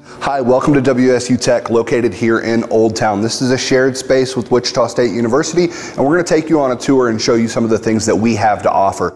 Hi, welcome to WSU Tech, located here in Old Town. This is a shared space with Wichita State University, and we're going to take you on a tour and show you some of the things that we have to offer.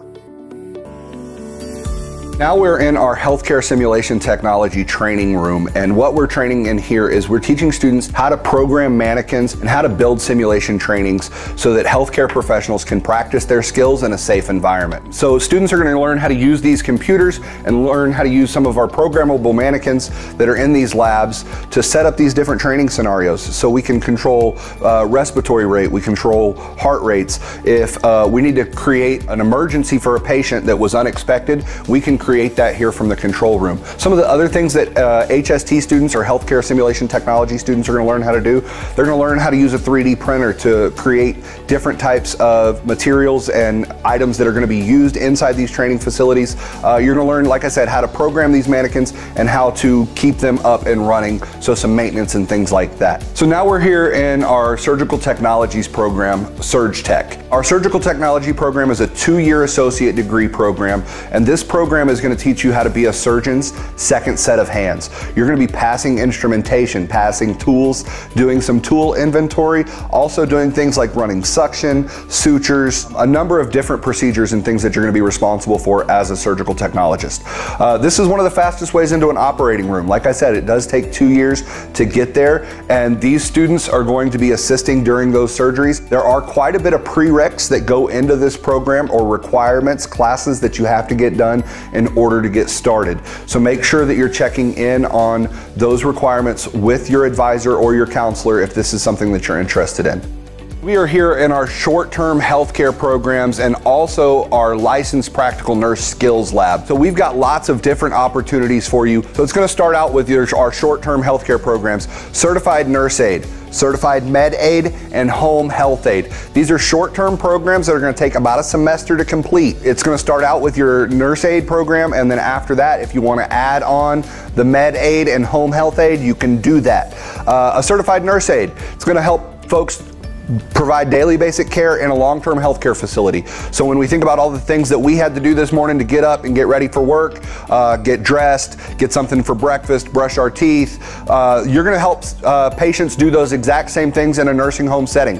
Now we're in our healthcare simulation technology training room, and what we're training in here is we're teaching students how to program mannequins and how to build simulation trainings so that healthcare professionals can practice their skills in a safe environment. So students are going to learn how to use these computers and learn how to use some of our programmable mannequins that are in these labs to set up these different training scenarios so we can control respiratory rate, we control heart rates. If we need to create an emergency for a patient that was unexpected, we can create that here from the control room. Some of the other things that HST students or healthcare simulation technology students are going to learn how to do, they're going to learn how to use a 3D printer to create different types of materials and items that are going to be used inside these training facilities. You're going to learn, like I said, how to program these mannequins and how to keep them up and running, so some maintenance and things like that. So now we're here in our surgical technologies program, Surg Tech. Our surgical technology program is a 2-year associate degree program, and this program is going to teach you how to be a surgeon's second set of hands. You're going to be passing instrumentation, passing tools, doing some tool inventory, also doing things like running suction, sutures, a number of different procedures and things that you're going to be responsible for as a surgical technologist. This is one of the fastest ways into an operating room. Like I said, it does take 2 years to get there, and these students are going to be assisting during those surgeries. There are quite a bit of prereqs that go into this program, or requirements, classes that you have to get done in order to get started. So make sure that you're checking in on those requirements with your advisor or your counselor if this is something that you're interested in. We are here in our short-term healthcare programs and also our licensed practical nurse skills lab. So we've got lots of different opportunities for you. So it's going to start out with our short-term healthcare programs: certified nurse aide, certified med aide, and home health aide. These are short-term programs that are going to take about a semester to complete. It's going to start out with your nurse aide program, and then after that, if you want to add on the med aide and home health aide, you can do that. A certified nurse aide, it's going to help folks provide daily basic care in a long-term healthcare facility. So when we think about all the things that we had to do this morning to get up and get ready for work, get dressed, get something for breakfast, brush our teeth, you're going to help patients do those exact same things in a nursing home setting.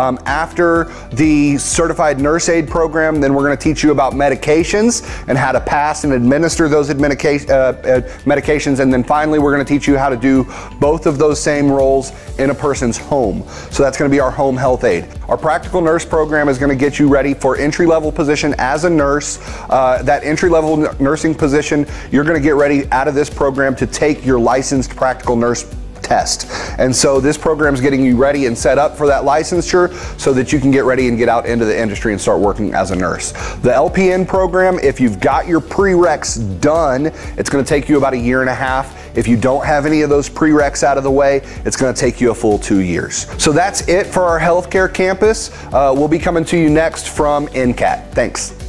After the certified nurse aide program, then we're going to teach you about medications and how to pass and administer those medications, and then finally we're going to teach you how to do both of those same roles in a person's home. So that's going to be our home health aide. Our practical nurse program is going to get you ready for entry-level position as a nurse. That entry-level nursing position, you're going to get ready out of this program to take your licensed practical nurse test. And so this program is getting you ready and set up for that licensure so that you can get ready and get out into the industry and start working as a nurse. The LPN program, if you've got your prereqs done, it's going to take you about 1.5 years. If you don't have any of those prereqs out of the way, it's going to take you a full 2 years. So that's it for our healthcare campus. We'll be coming to you next from NCAT. Thanks.